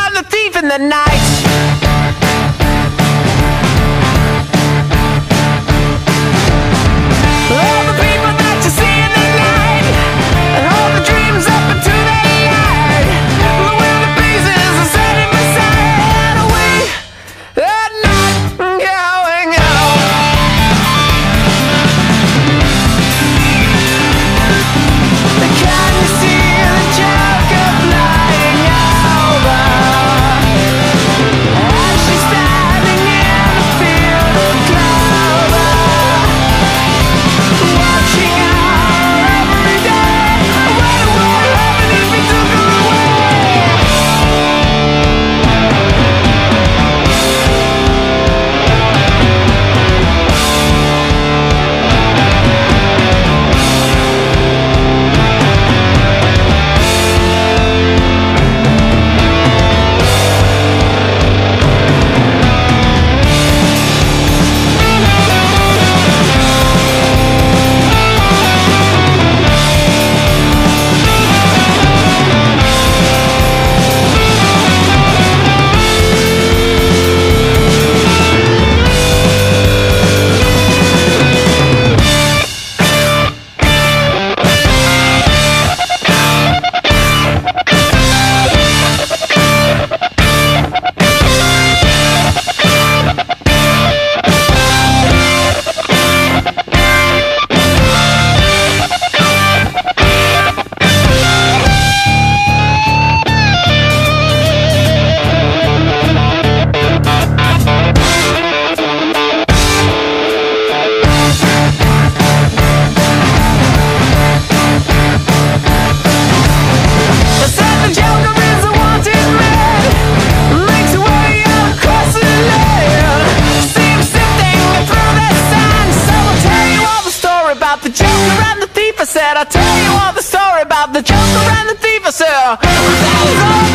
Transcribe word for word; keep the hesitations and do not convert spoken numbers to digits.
I'm the thief in the night. All the people that you see in the night, and all the dreams up into the light, the will the pieces are setting beside away at night, going out. Can you see the Joker flying over? And she's standing in a field of clover, watching her every day. What would happen if we took her the Joker and the thief? I said, I'll tell you all the story about the Joker and the thief. I said,